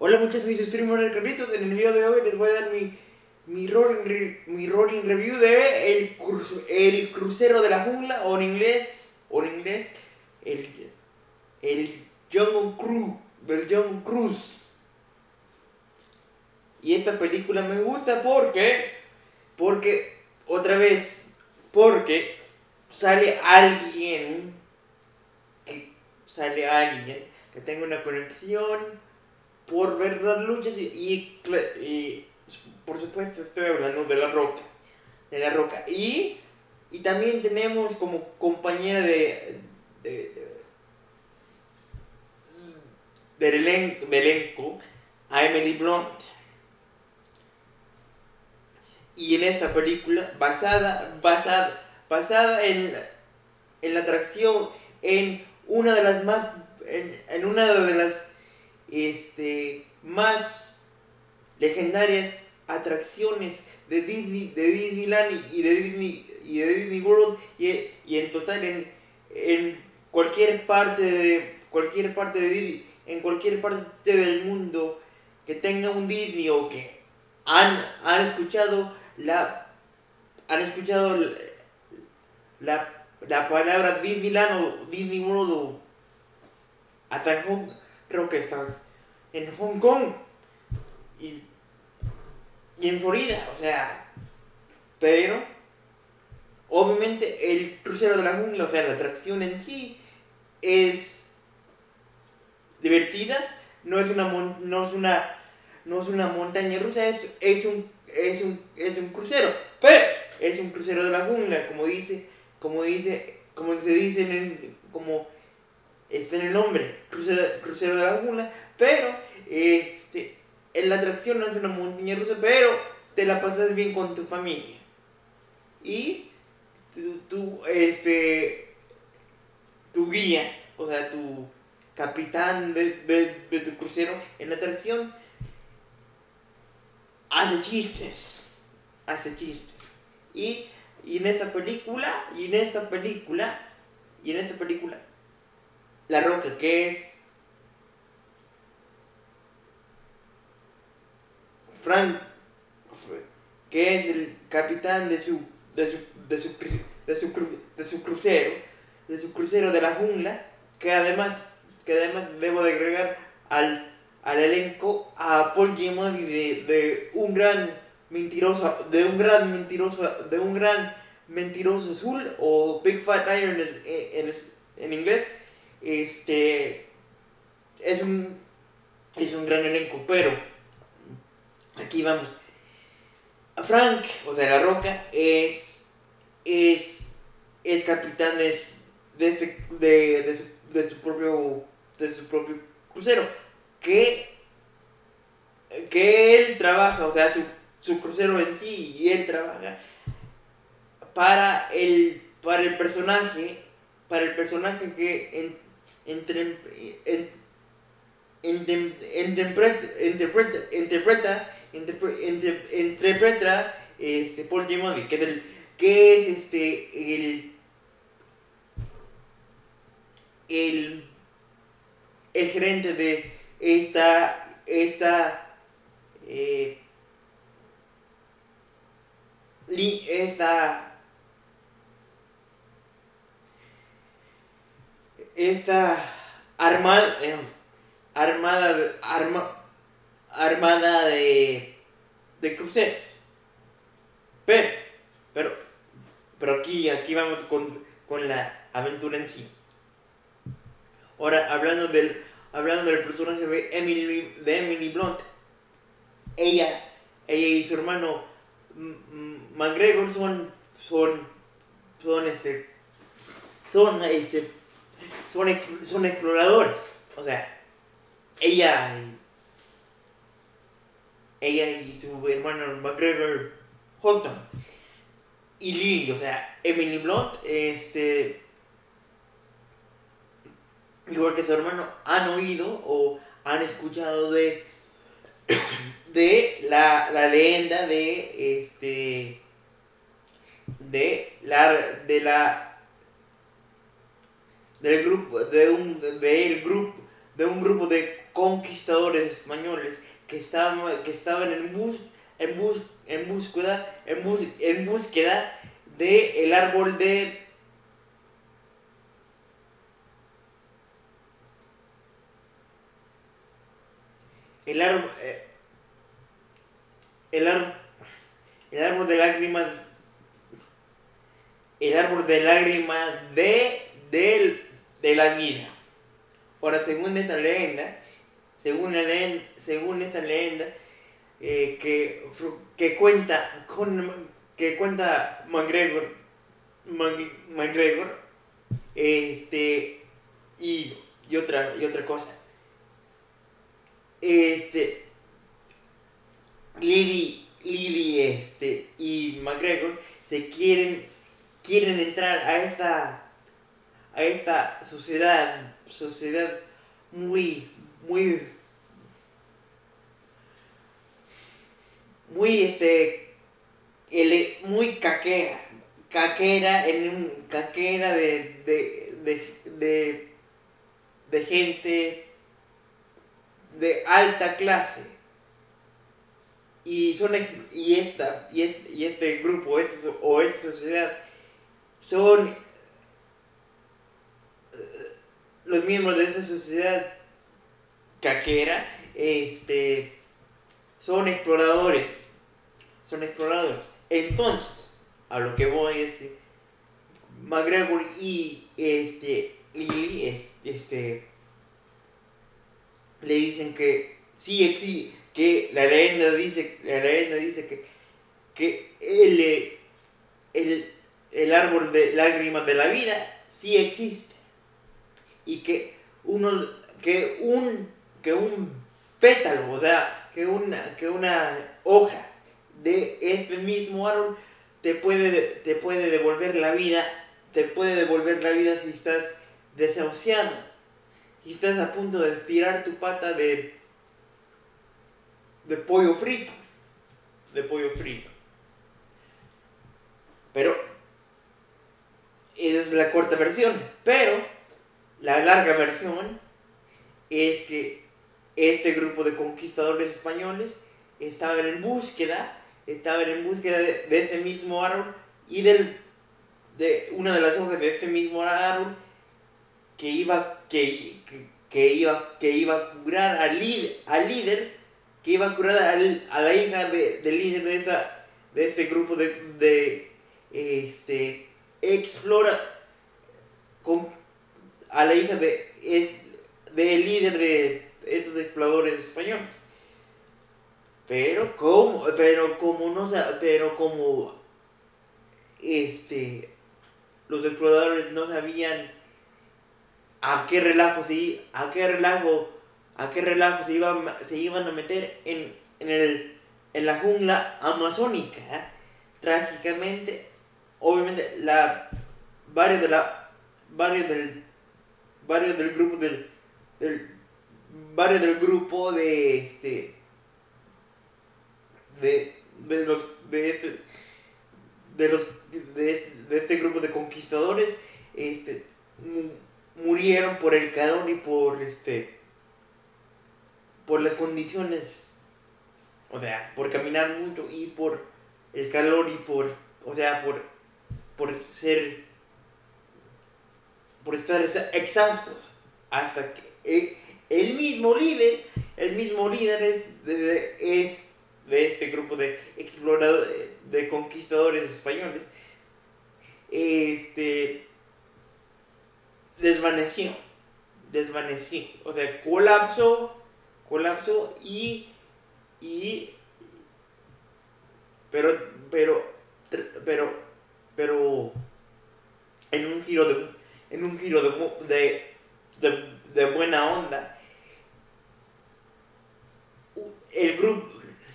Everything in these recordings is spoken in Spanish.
Hola muchachos, soy streamer Carlitos. En el video de hoy les voy a dar mi rolling review de el crucero de la jungla, o en inglés el, el Jungle Cruise. Y esta película me gusta porque, otra vez, porque sale alguien que tenga una conexión por ver las luchas y por supuesto estoy hablando de La Roca. Y también tenemos como compañera de- del elenco a Emily Blunt. Y en esta película, basada en la atracción, en una de las más, en una de las más legendarias atracciones de Disneyland y de Disney World, y en total en cualquier parte del mundo que tenga un Disney, o que han escuchado la palabra Disneyland o Disney World, o hasta creo que está en Hong Kong y, y en Florida, o sea. Pero obviamente el crucero de la jungla, o sea, la atracción en sí es divertida. No es una montaña rusa, es un crucero. Pero es un crucero de la jungla, como se dice como está en el nombre, crucero de la jungla. Pero en la atracción no es una montaña rusa, pero te la pasas bien con tu familia. Y tu guía, o sea, tu capitán de tu crucero en la atracción, hace chistes. Hace chistes. Y, y en esta película, La Roca, que es Frank, que es el capitán de su, de su, de su, de su crucero de la jungla, que además debo de agregar al elenco a Paul Giamatti, de un gran mentiroso azul, o Big Fat Liar en inglés. Este es un gran elenco, pero aquí vamos. Frank, o sea, La Roca, es, es capitán de su propio crucero, que, que él trabaja, o sea, su crucero en sí, y él trabaja para el personaje que entre, en- interpreta Paul Giamatti, que es el gerente de eh, esta esta armada armada armada de cruceros. pero pero pero aquí vamos con la aventura en sí. Ahora, hablando del personaje de Emily Blunt. Ella y su hermano McGregor son son este son este son exploradores. O sea, ella y su hermano McGregor Hudson y Lily, o sea, Emily Blunt, igual que su hermano, han oído o han escuchado de la leyenda de la de la del grupo de un grupo conquistadores españoles que estaban en búsqueda de el árbol de el árbol el árbol el árbol de lágrimas el árbol de lágrimas de la vida. Ahora, según esta leyenda, que cuenta MacGregor, y otra cosa, este, Lily y MacGregor quieren entrar a esta sociedad muy, muy, muy, muy caquera de gente de alta clase. Y este grupo o esta sociedad son los miembros de esta sociedad caquera, son exploradores. Entonces, a lo que voy es que MacGregor y Lily le dicen que sí existe, que la leyenda dice que el árbol de lágrimas de la vida sí existe, y que un pétalo, o sea, que una hoja de este mismo árbol te puede devolver la vida, si estás desahuciado, si estás a punto de estirar tu pata de pollo frito, Pero esa es la corta versión. Pero la larga versión es que este grupo de conquistadores españoles estaban en búsqueda de ese mismo árbol, y de una de las hojas de este mismo árbol que iba a curar al líder, que iba a curar a la hija del líder de este grupo explora a la hija del líder de estos exploradores españoles. Pero como los exploradores no sabían a qué relajo se iban a meter en la jungla amazónica, trágicamente, obviamente varios del grupo de este grupo de conquistadores, murieron por el calor y por las condiciones, o sea, por caminar mucho, y por el calor, y por estar exhaustos, hasta que el mismo líder es de este grupo de exploradores, de conquistadores españoles, desvaneció, o sea, colapsó, pero en un giro de buena onda, el grupo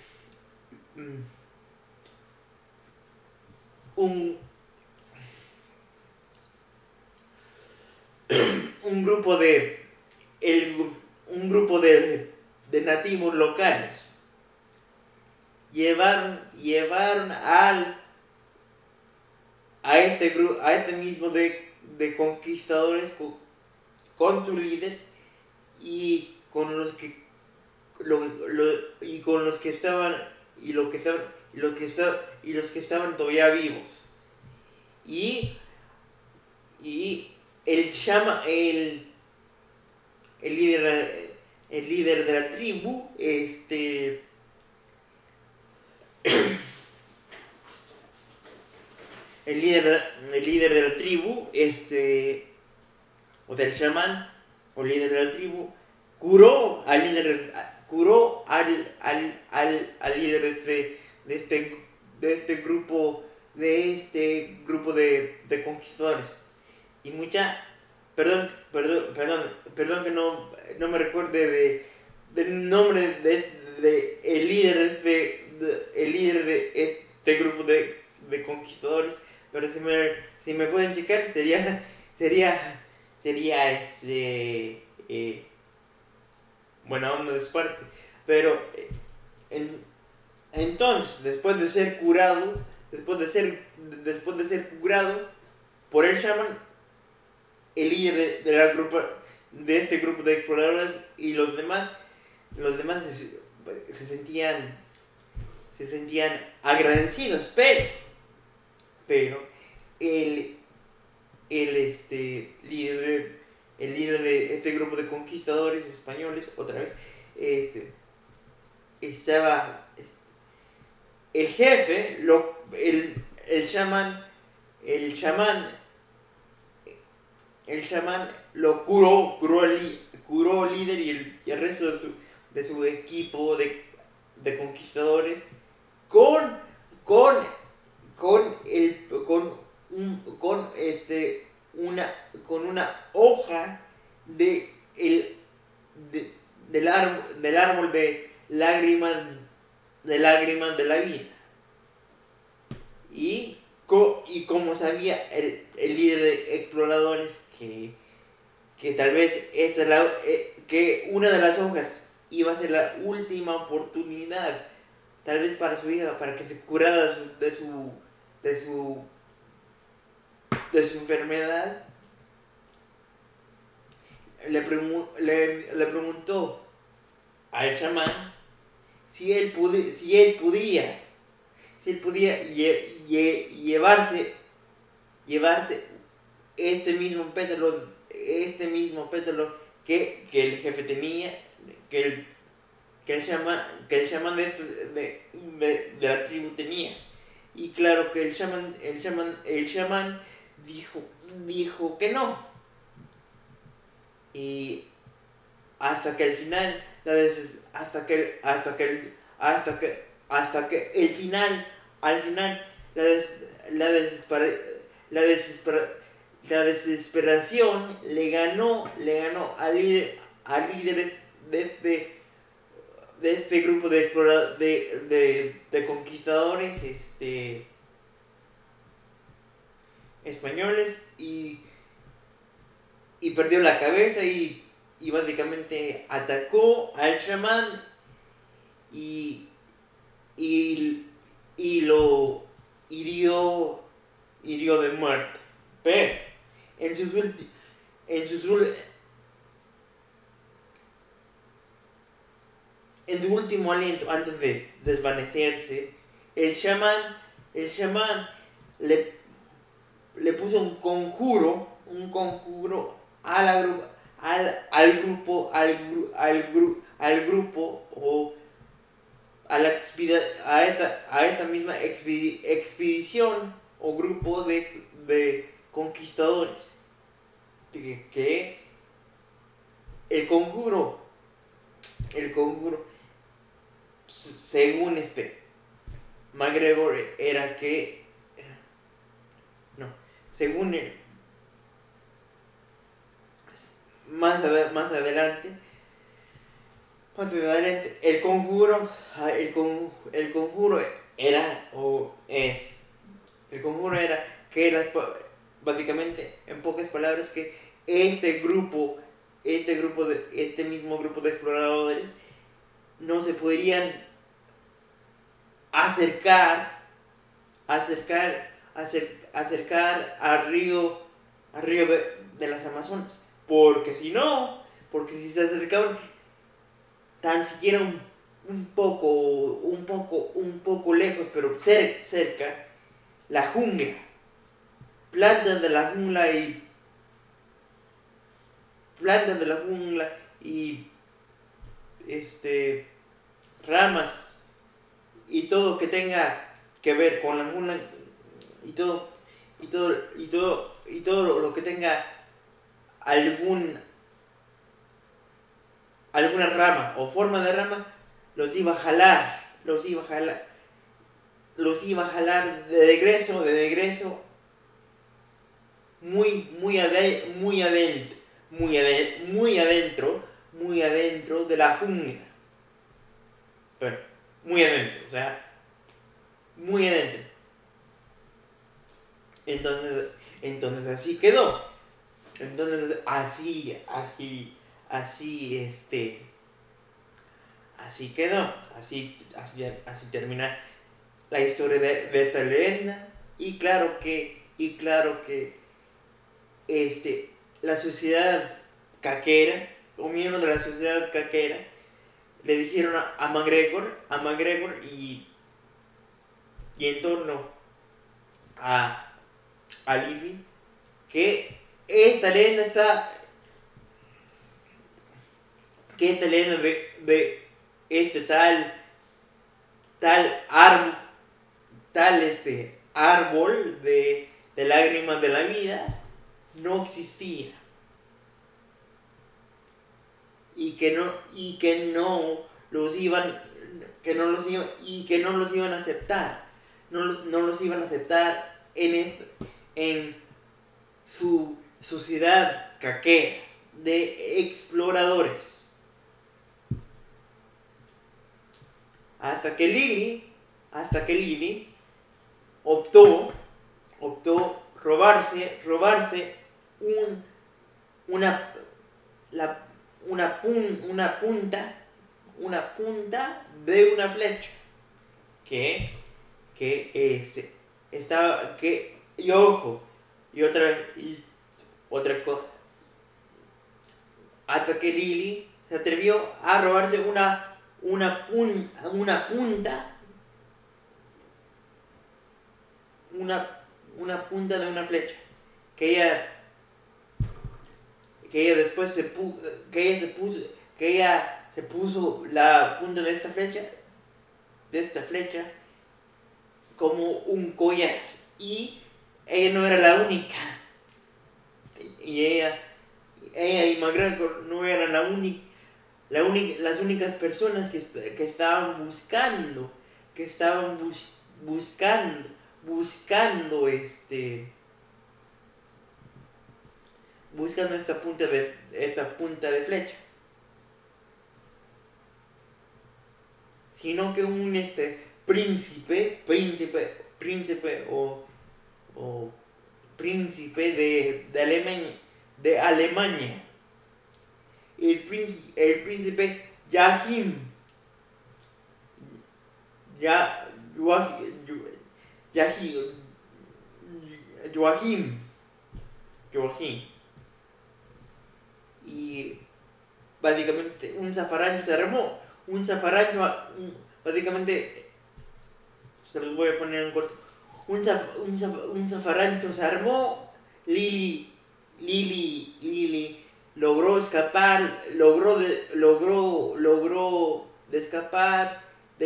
un grupo de nativos locales llevaron a este mismo de conquistadores con su líder, y con los que y con los que estaban y lo que estaban y lo que estaban y los que estaban todavía vivos. Y el chama el líder de la tribu, el líder de la tribu, o del chamán, o líder de la tribu, curó al líder, curó al líder de este grupo de conquistadores. Y perdón que no me recuerde del nombre de el líder de este grupo de conquistadores, pero si me pueden checar sería buena onda de su parte. Pero entonces, después de ser curado por el shaman, el líder de este grupo de exploradores y los demás se sentían agradecidos, pero el líder de este grupo de conquistadores españoles, otra vez, estaba el jefe, el chamán lo curó al líder y el resto de su equipo de conquistadores con con una hoja del árbol de lágrimas de la vida. Y como sabía el líder de exploradores que tal vez que una de las hojas iba a ser la última oportunidad, tal vez para su hija, para que se curara de su enfermedad, le preguntó al chamán si él podía llevarse este mismo pétalo que el jefe tenía, que el chamán de la tribu tenía. Y claro que el chamán dijo que no. Y hasta que al final la desesperación le ganó al líder de este grupo de conquistadores españoles, y perdió la cabeza y básicamente atacó al chamán y lo hirió de muerte. Pero en su último aliento, antes de desvanecerse, el chamán le puso un conjuro al grupo o a esta misma expedición o grupo de conquistadores, que el conjuro según MacGregor era que según él, más adelante el conjuro era que básicamente, en pocas palabras, que este mismo grupo de exploradores no se podrían acercar al río de las Amazonas, porque si se acercaban tan siquiera un poco lejos, pero cerca, la jungla, plantas de la jungla y ramas y todo que tenga que ver con la jungla y todo lo que tenga alguna rama o forma de rama, los iba a jalar de regreso muy adentro de la jungla. Pero, muy adentro, o sea, muy adentro. Entonces así quedó. Entonces así quedó. Así termina la historia de esta leyenda. Y claro que la sociedad caquera, o miembros de la sociedad caquera, le dijeron a McGregor y en torno a Libby que esta leyenda de este árbol de lágrimas de la vida no existía y que no los iban a aceptar, no los iban a aceptar en su sociedad caquera de exploradores, hasta que Lily optó robarse una punta de una flecha que estaba y ojo, y otra cosa, hasta que Lily se atrevió a robarse una punta de una flecha que ella después se puso la punta de esta flecha como un collar, y ella no era la única, y ella y McGregor no eran las únicas personas que estaban buscando esta punta de flecha, sino que un príncipe de Alemania, el príncipe Joachim, y básicamente un zafarrancho se armó, básicamente se los voy a poner en corto, un zafarrancho se armó. Lily logró escapar, logró de escapar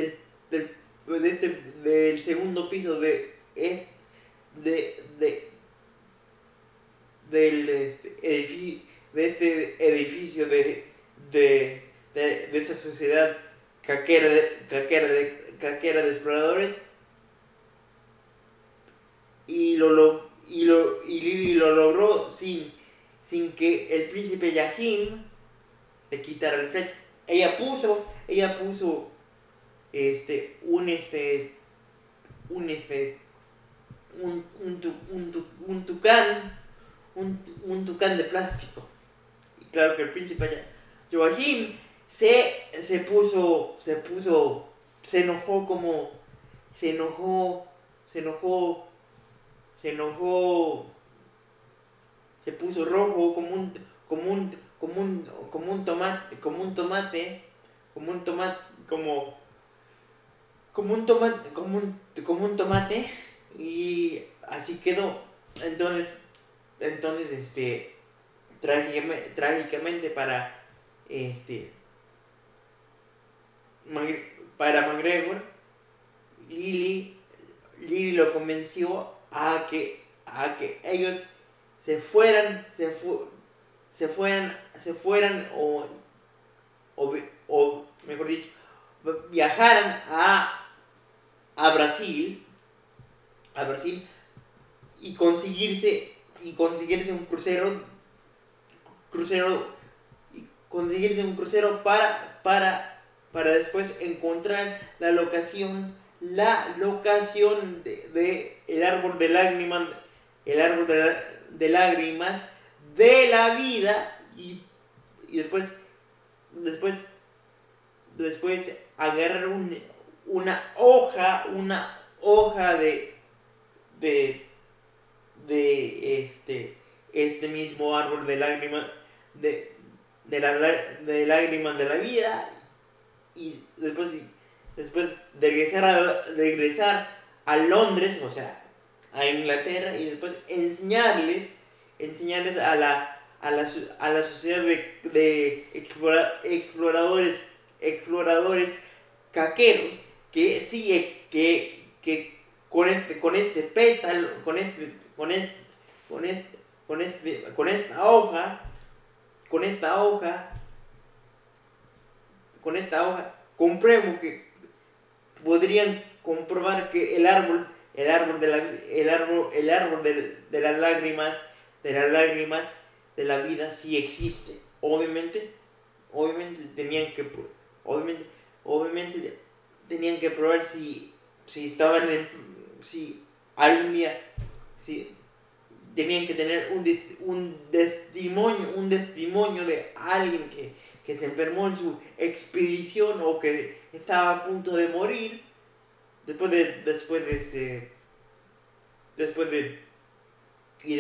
del segundo piso de este edificio de esta sociedad caquera de exploradores, y Lily lo logró sin que el príncipe Joachim le quitara el flecha. Ella puso un tucán de plástico, y claro que el príncipe Joachim se puso rojo como un tomate, como un tomate, como un tomate, y así quedó. Entonces, trágicamente este, para McGregor, Lily, Lily lo convenció a que ellos se fueran, se fueran o mejor dicho, viajaran a Brasil y conseguirse crucero conseguirse un crucero para después encontrar la locación de el árbol de lágrimas de la vida, y después agarrar una hoja de este mismo árbol de lágrimas de, de lágrimas de la vida, y después regresar a Londres, o sea, a Inglaterra, y después enseñarles a la sociedad de exploradores caqueros, que sí, que con este pétalo, con esta hoja, compruebo que podrían comprobar que el árbol de las lágrimas de la vida sí existe. Obviamente obviamente tenían que probar si estaban si algún día, si tenían que tener un testimonio de alguien que se enfermó en su expedición, o que estaba a punto de morir después de después de y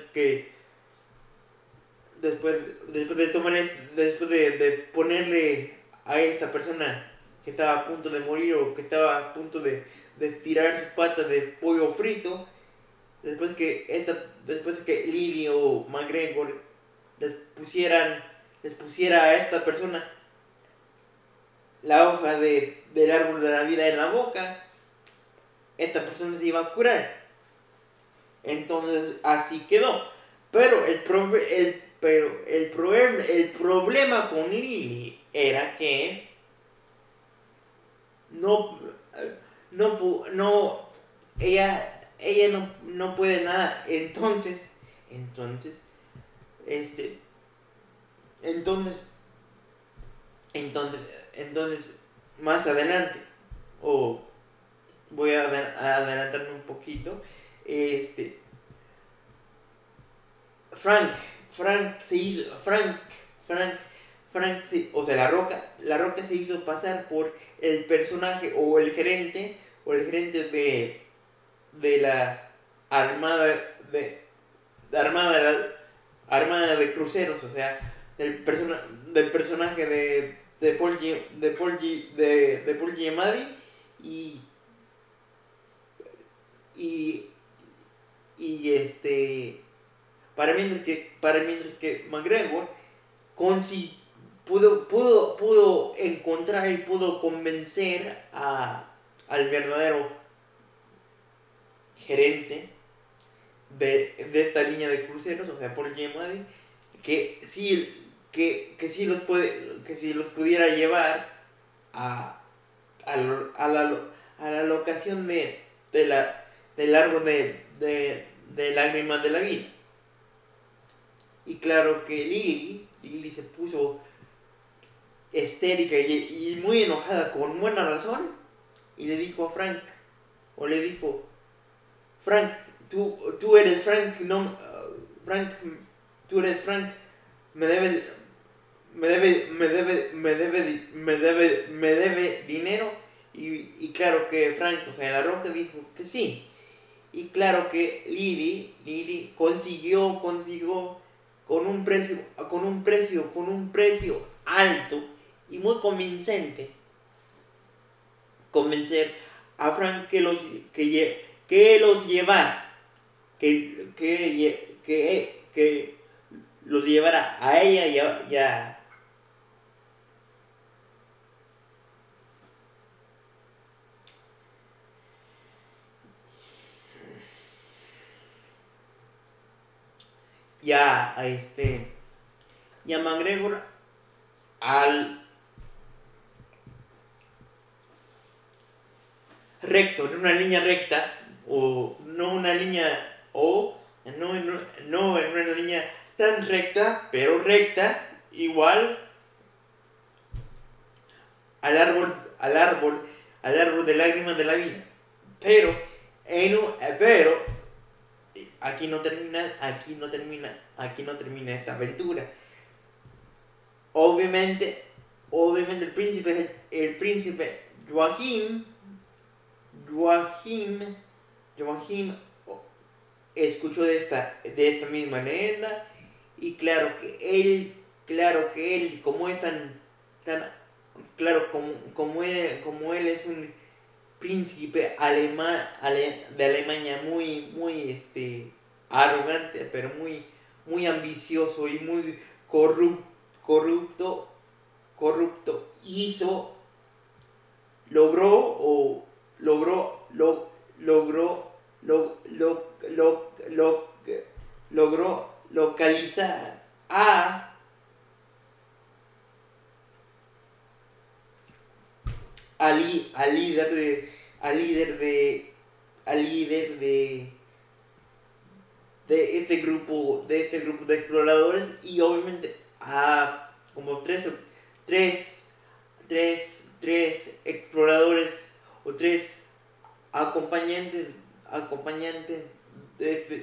después de ponerle a esta persona que estaba a punto de morir, o que estaba a punto de estirar sus patas de pollo frito, después que Lily o McGregor les pusiera a esta persona la hoja del árbol de la vida en la boca, esta persona se iba a curar. Entonces así quedó. Pero el problema con Lily era que no, no, ella no puede nada. Este, entonces, entonces, más adelante, o voy a adelantarme un poquito, este, Frank se hizo, o sea, la Roca se hizo pasar por el personaje, o el gerente de la armada de cruceros, o sea, del personaje de Paul Giamatti, y y para mientras que McGregor pudo encontrar y pudo convencer al verdadero gerente de esta línea de cruceros, o sea, Paul Giamatti, que sí los pudiera llevar a la locación del árbol de lágrimas de la vida. Y claro que Lily se puso histérica y muy enojada, con buena razón, y le dijo a Frank, Frank, tú eres Frank, no, Frank, tú eres Frank, me debes, me debe dinero. Y claro que Frank, o sea, La Roca, dijo que sí. Y claro que Lily consiguió con un precio alto, y muy convincente convencer a Frank que los llevara, que los llevara a ella y a McGregor al recto, en una línea recta, o no una línea, o no en una línea tan recta, pero recta, igual al árbol de lágrimas de la vida. Pero aquí no termina esta aventura. Obviamente el príncipe Joachim escuchó de esta misma leyenda, y claro que él como es como él es un príncipe de Alemania muy arrogante, pero muy ambicioso y muy corrupto, logró localizar al líder de este grupo de exploradores, y obviamente a como tres exploradores o tres acompañantes de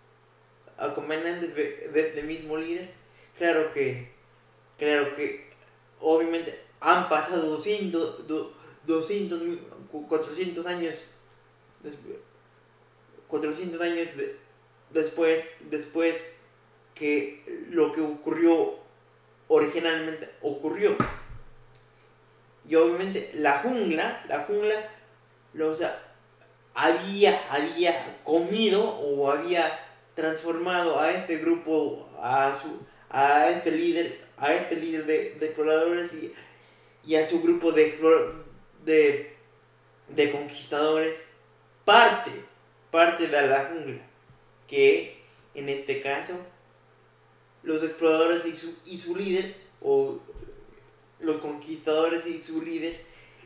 este mismo líder. Claro que obviamente han pasado 200 400 años 400 años después que lo que ocurrió originalmente ocurrió. Y obviamente la jungla o sea, había comido o había transformado a este grupo, a este líder de exploradores, y a su grupo de conquistadores, parte de la jungla, que en este caso los exploradores y su líder, o los conquistadores y su líder,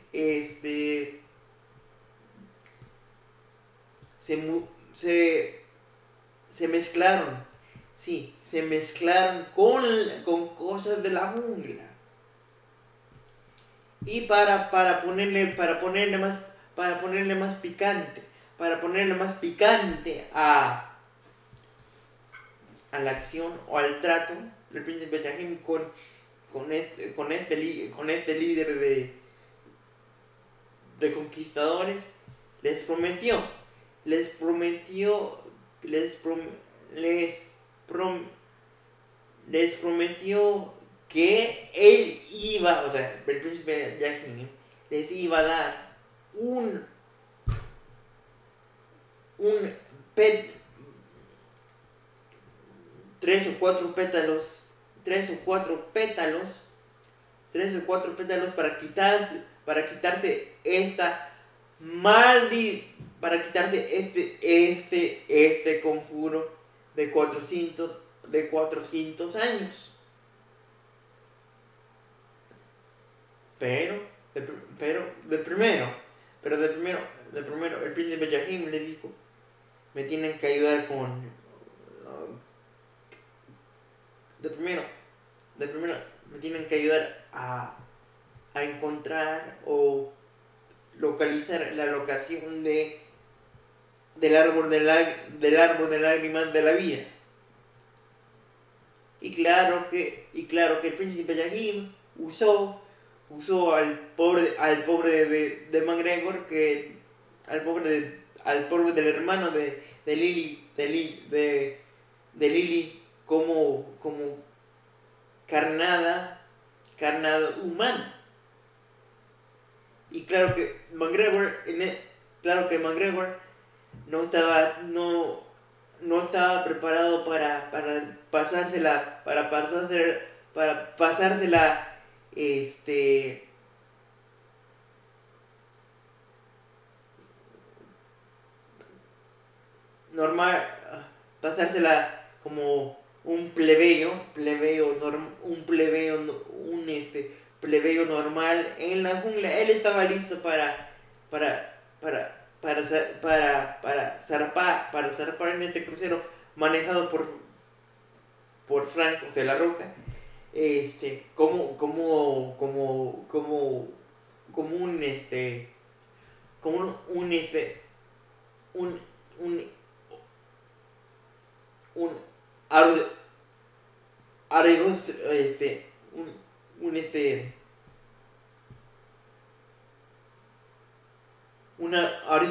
se mezclaron, sí, se mezclaron con cosas de la jungla. Y para ponerle más picante a la acción o al trato del príncipe Yahim con este líder de conquistadores, les prometió que el príncipe Yahim les iba a dar un tres o cuatro pétalos para quitarse este conjuro de 400 años. Pero de primero el príncipe Yahim le dijo: me tienen que ayudar me tienen que ayudar a encontrar o localizar la locación del árbol de lágrimas de la vida. Y claro que el príncipe Yahim usó al pobre de McGregor, al pobre del hermano de Lily como carnada carnada humana. Y claro que McGregor, no estaba, no estaba preparado para pasársela, normal, pasársela como un plebeyo normal en la jungla. Él estaba listo para, para zarpar en este crucero manejado por Frank, o sea, La Roca, como un, un, un ar- argos- un una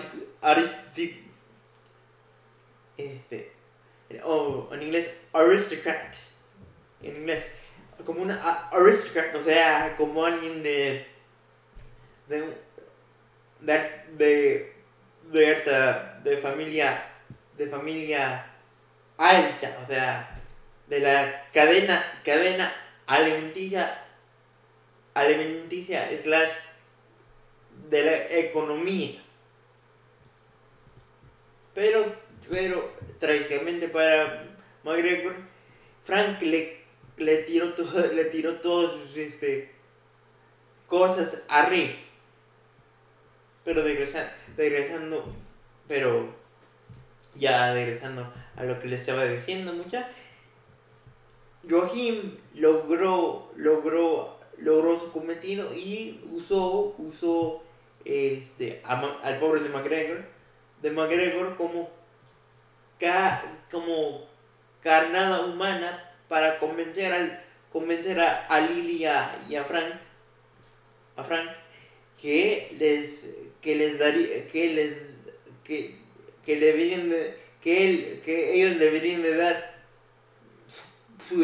este o en inglés aristocrat, en inglés como una aristocrat, o sea, como alguien de de de, de familia alta, o sea, de la cadena alimenticia slash de la economía. Pero trágicamente para McGregor, Frank le tiró todas sus cosas arriba. Pero regresando, pero ya regresando a lo que le estaba diciendo, mucha, Joachim logró su cometido y usó al pobre de McGregor como carnada humana para convencer a Lily y a Frank que les daría que deberían que ellos deberían de dar su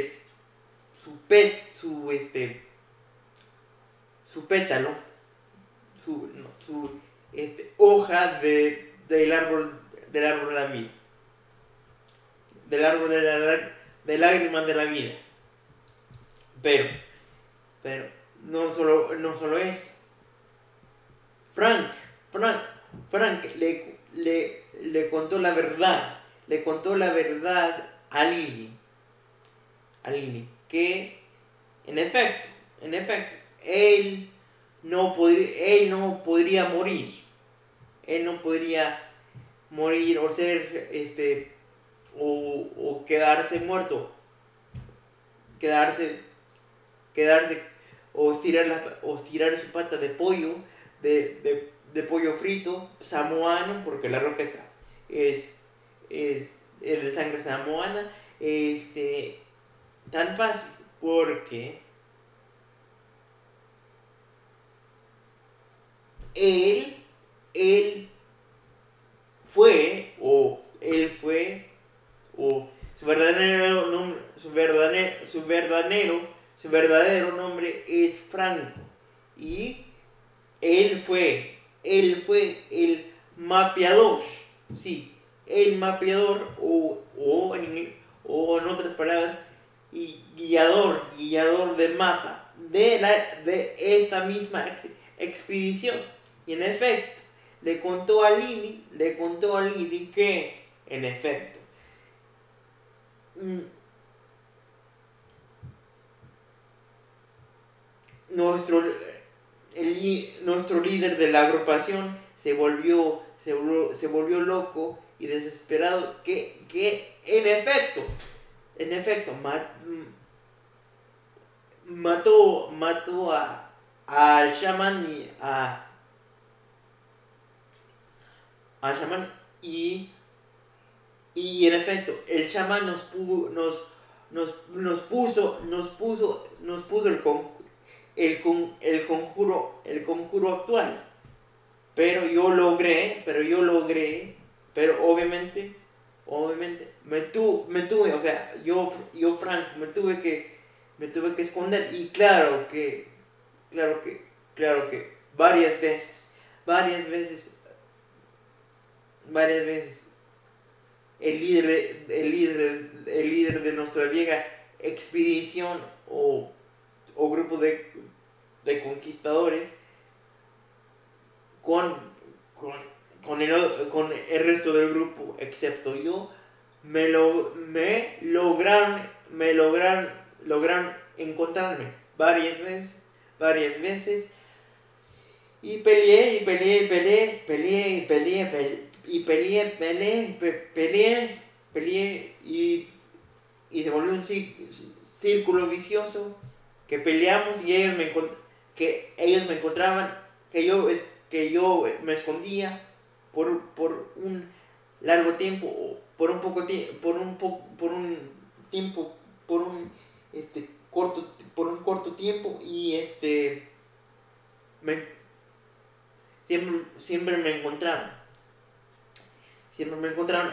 su pétalo, su hoja del árbol de la vida, del árbol de lágrimas de la vida. Pero no solo esto. Frank le contó la verdad. Le contó la verdad a Lily. Que en efecto, él no podría morir. Él no podría morir o ser o quedarse muerto. Quedarse o tirar su pata de pollo, de pollo frito samoano, porque La Roca es de sangre samoana, tan fácil, porque él fue, o su verdadero nombre es Franco. Y él fue el mapeador, sí, el mapeador o en otras palabras, y guiador de mapa de esta misma expedición. Y en efecto, le contó a Lily que, en efecto, nuestro líder de la agrupación se volvió loco y desesperado, que en efecto mató al chamán y en efecto el chamán nos puso el conjuro actual. Pero obviamente me tuve, o sea, yo Frank, me tuve que me tuve que esconder. Y claro que, claro que varias veces, varias veces el líder de nuestra vieja expedición o grupo de conquistadores con, con, con el resto del grupo, excepto yo, lograron encontrarme varias veces, y peleé, y se volvió un círculo vicioso, que peleamos y que ellos me encontraban, que yo me escondía por un largo tiempo, o por un poco por un tiempo, por un corto tiempo, y me, siempre me encontraban. Siempre me encontraron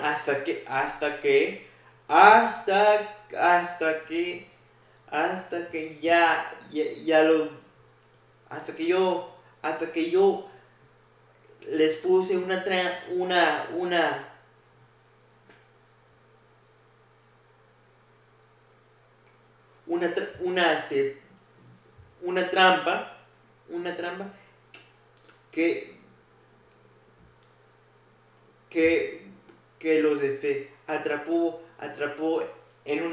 hasta que ya lo, hasta que yo les puse una trampa que, que los atrapó en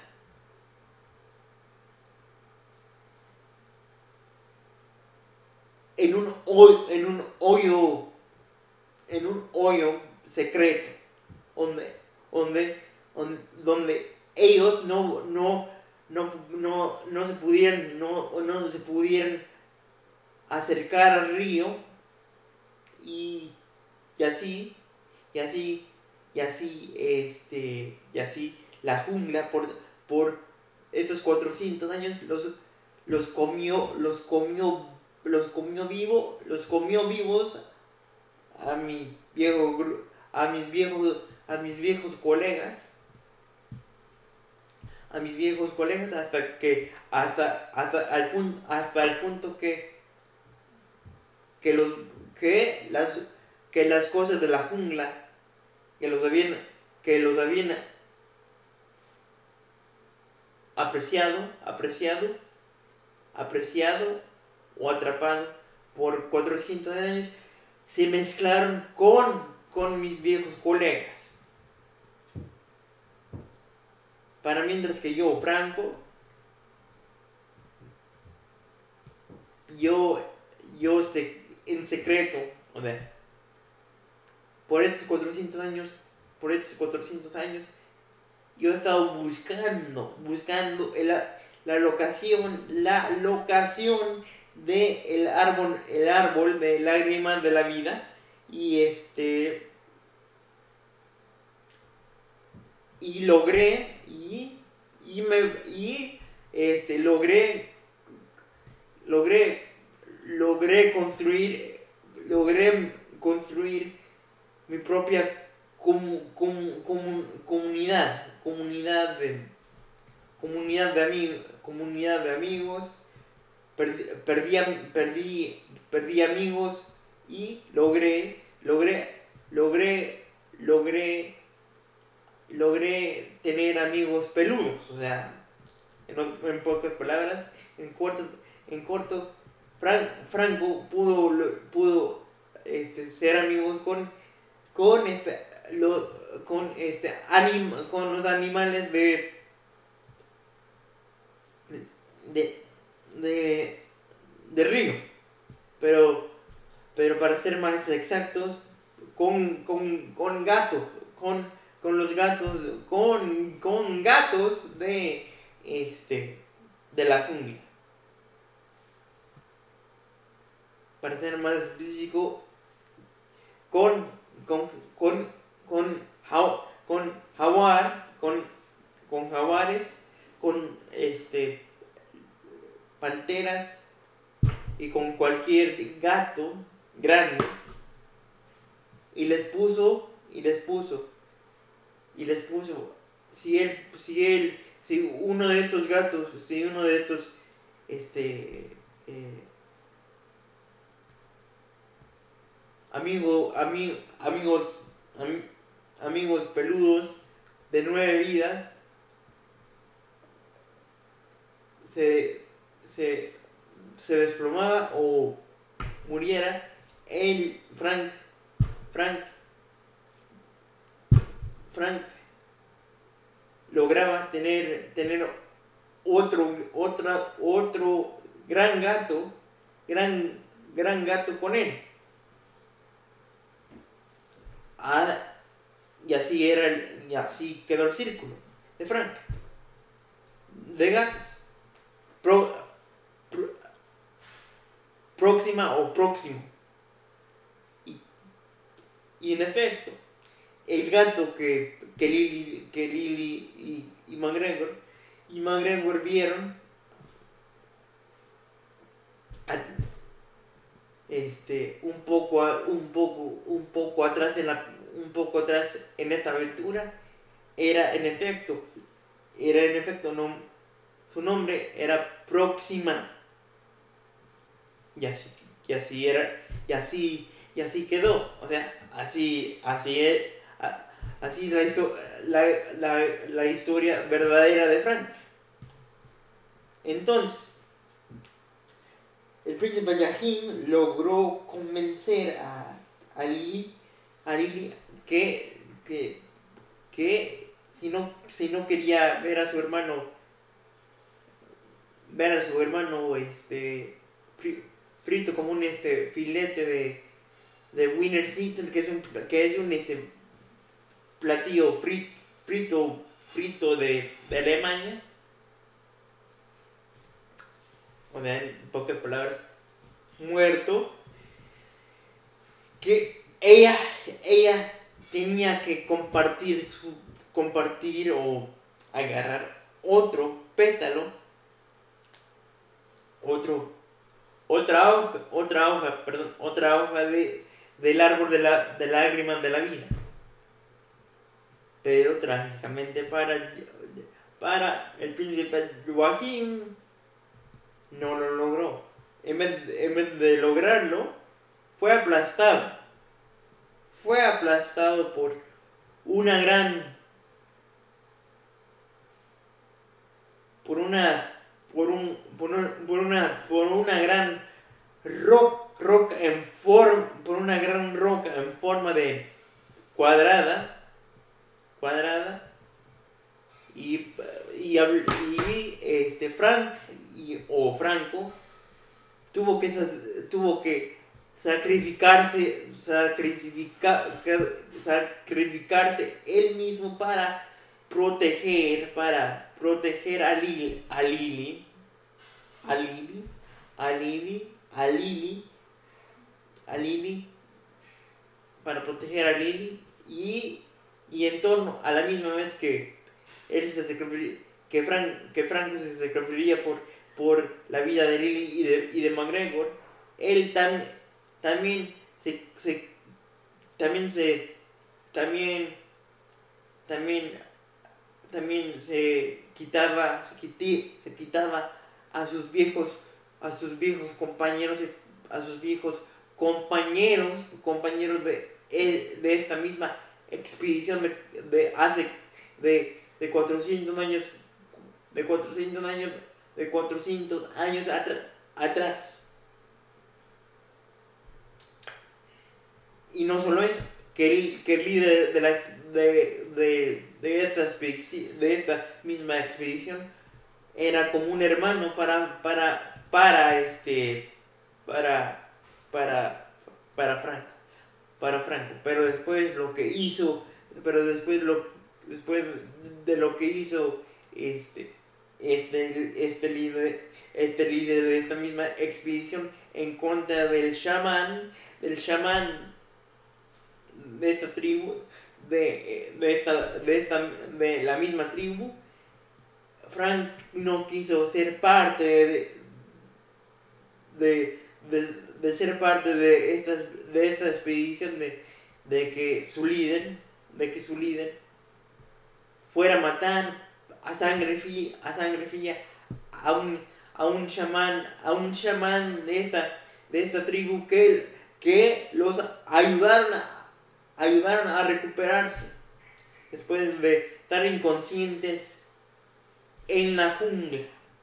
en un hoyo secreto, donde, donde ellos no se pudieran acercar al río, y, y así, y así, y así la jungla por estos 400 años los comió vivos a mi viejo a mis viejos colegas, hasta el punto que los que las cosas de la jungla, que los habían apreciado o atrapado por 400 años, se mezclaron con mis viejos colegas. Para mientras que yo, Franco, en secreto, o sea, por estos 400 años, yo he estado buscando la locación de el árbol de lágrimas de la vida, y logré construir mi propia comunidad de amigos. Perdí amigos, y logré tener amigos peludos. O sea, en pocas palabras, en corto, Franco pudo ser amigos con los animales de río, pero para ser más exactos, con gatos, con los gatos, con gatos de la jungla. Para ser más específico, con jaguares, con panteras, y con cualquier gato grande, y les puso, si él si uno de estos gatos, si uno de estos este amigos peludos de 9 vidas se, se, se desplomaba o muriera, Frank, Frank lograba tener otro gran gato con él. Ah, y así quedó el círculo de Frank, de gatos. Pro, pro, próxima o próximo. Y en efecto, el gato que Lily y McGregor vieron un poco atrás en esta aventura era en efecto no, su nombre era Próxima, y así era, y así quedó. O sea, así la historia verdadera de Frank. Entonces, el príncipe Yahim logró convencer a Lily que si no quería ver a su hermano frito como un filete de Wiener Schnitzel, que es un platillo frito de Alemania. O sea, en pocas palabras, muerto, que ella tenía que compartir o agarrar otro pétalo, otra hoja del árbol de lágrimas de la vida. Pero trágicamente para el príncipe Joachim no lo logró. En vez de lograrlo, fue aplastado por una gran gran roca en forma de cuadrada, y Franco tuvo que sacrificarse él mismo para proteger a Lily, para proteger a Lily, y en torno a la misma vez que él Franco se sacrificaría por la vida de Lily y de McGregor. Él también se quitaba a sus viejos compañeros, de esta misma expedición de 400 años atrás. Y no solo eso, que el líder de esta misma expedición era como un hermano para Franco. Pero después de lo que hizo este líder de esta misma expedición en contra del chamán de esta tribu, de la misma tribu, Frank no quiso ser parte de ser parte de esta expedición, de que su líder fuera a matar a sangre fría a un chamán de esta tribu que los ayudaron a recuperarse después de estar inconscientes en la jungla.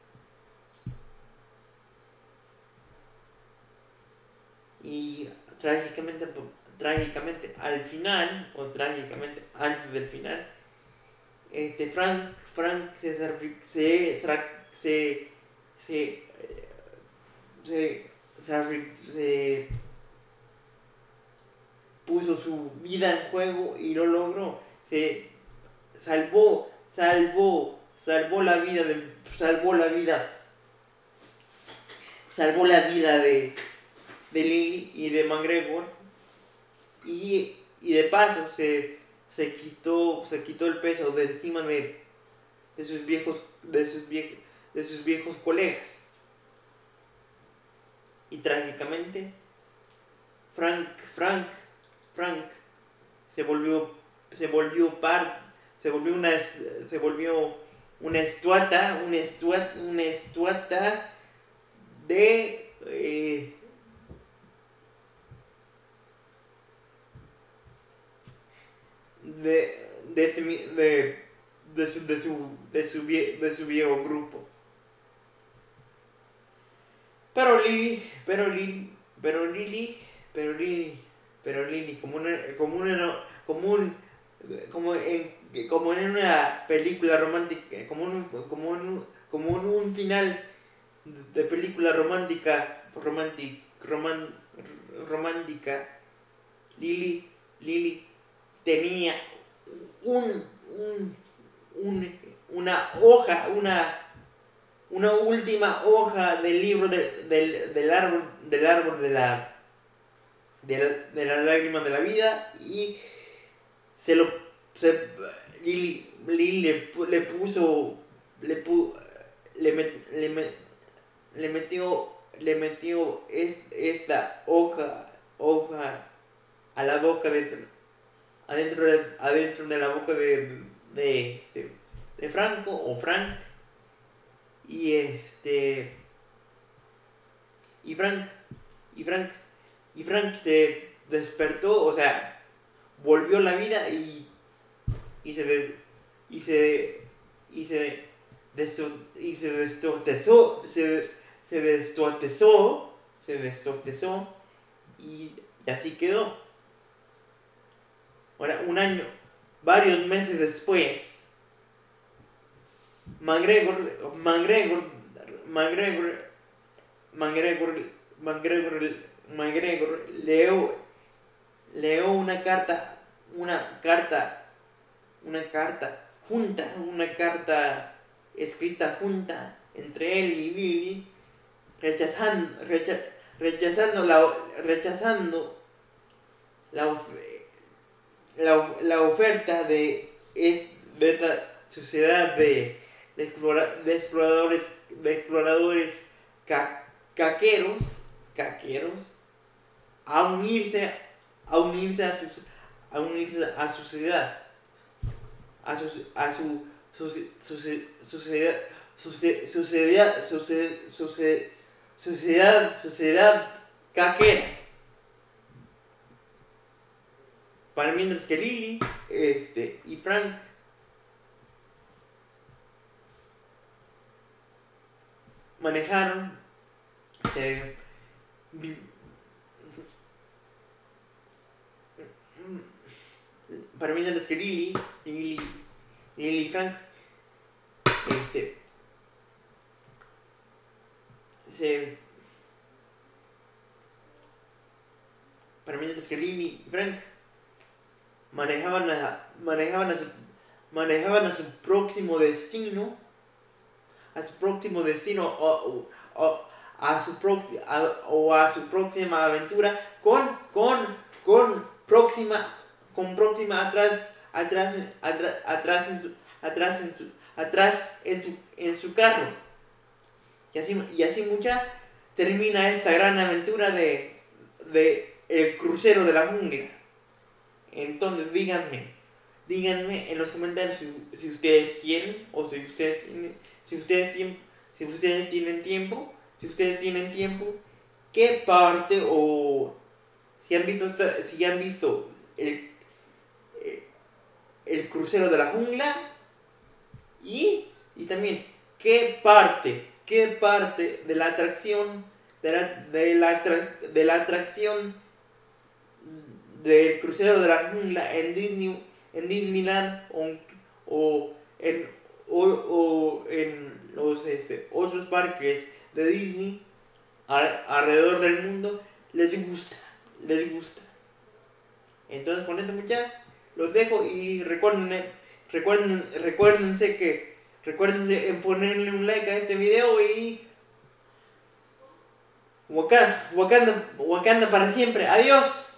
Y trágicamente al final, o trágicamente antes del final, Frank se puso su vida en juego y lo logró. Se salvó la vida de Lily y de McGregor, y de paso se quitó el peso de encima de sus viejos colegas. Y trágicamente Frank se volvió una estatua de su viejo grupo. Pero Lily, como en una película romántica, como en un final de película romántica, Lily tenía una hoja, una última hoja del libro del árbol de la lágrima de la vida, y Lily le metió esta hoja a la boca adentro de la boca de Frank, y Frank se despertó, o sea, volvió a la vida y se destotezó y así quedó. Ahora, varios meses después, McGregor leo una carta escrita junta entre él y Lily, rechazando la oferta de esta sociedad de exploradores caqueros a unirse a su sociedad, sociedad caquera. Para mientras que Lily y Frank manejaron, para mientras que Lily y Frank para mientras que Lily y Frank manejaban a su próximo destino, a su próxima aventura con próxima atrás en su carro. Y así mucha termina esta gran aventura de el crucero de la jungla. Entonces díganme, díganme en los comentarios si ustedes quieren o si ustedes tienen tiempo, qué parte o si han visto el crucero de la jungla y también qué parte de la atracción de la atracción del crucero de la jungla en Disneyland o en los otros parques de Disney alrededor del mundo les gusta. Entonces con esto muchachos los dejo y recuérdense en ponerle un like a este video y Wakanda para siempre. Adiós.